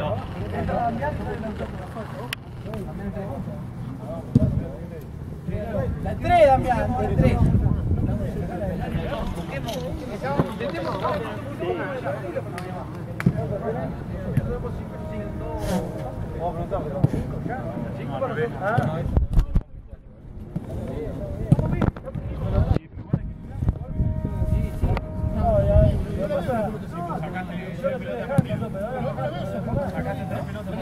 La 3, Damián, la 3. Sacaste 3 pelotas.